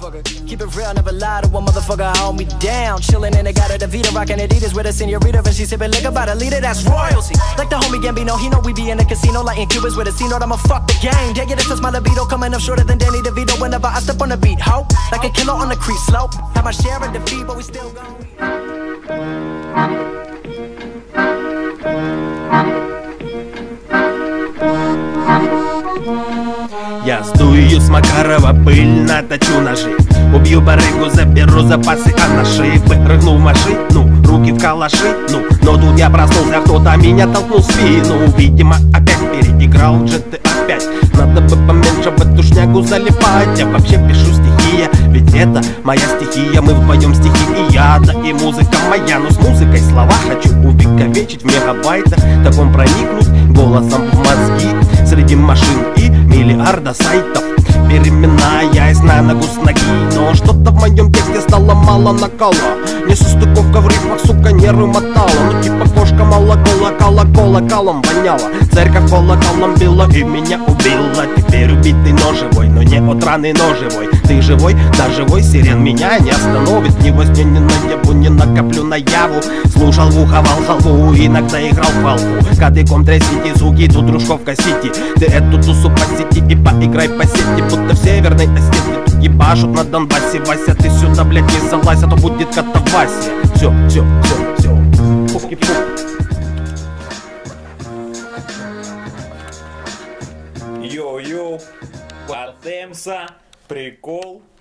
motherfucker. Keep it real, never lie to a motherfucker. Hold me down. Chillin' in the got a Vita, rockin' Adidas with a senorita, and she sippin' liquor by the liter. That's royalty. Like the homie Gambino, he know we be in the casino, lighting Cubans with a C-note. I'ma fuck the game. Take it, it's my libido, coming up shorter than Danny DeVito. Whenever I step on the beat, ho, like a killer on the creep slope. Have my share of defeat, but we still go. Я сдую с Макарова пыль, наточу ножи. Убью барыгу, заберу запасы, а на шее прыгну в машину, руки в калаши. Но тут я проснулся, кто-то меня толкнул в спину. Видимо, опять переиграл GTA 5. Надо бы поменьше в эту шнягу залипать. Я вообще пишу стихи, ведь это моя стихия. Мы вдвоем стихия, да и музыка моя. Но с музыкой слова хочу увековечить в мегабайтах. Так он проникнуть голосом в мозги среди машин и миллиарда сайтов, переминаясь на ногу с ноги. Но что-то в моем тексте стало мало накала. Несостыковка в рифмах, сука, нервы мотала. Ну типа кошка молокола, колоколом воняла. Церковь колоколом била и меня убила. Теперь убитый, но живой, но не от раны, но живой. Ты живой, да живой, сирен меня не остановит. Ни во сне, ни наяву, не накоплю наяву. Слушал в ухо халву, иногда играл в халву. Кадыком трясите, звуки, тут дружковка сети. Ты эту тусу посети и поиграй по сети. Будто в Северной Осетии тут ебашут на Донбассе. Вася, ты сюда, блядь, не залазь, а то будет катавасия. Все. Пуки-пук. Йоу-йоу, Атемса, прикол.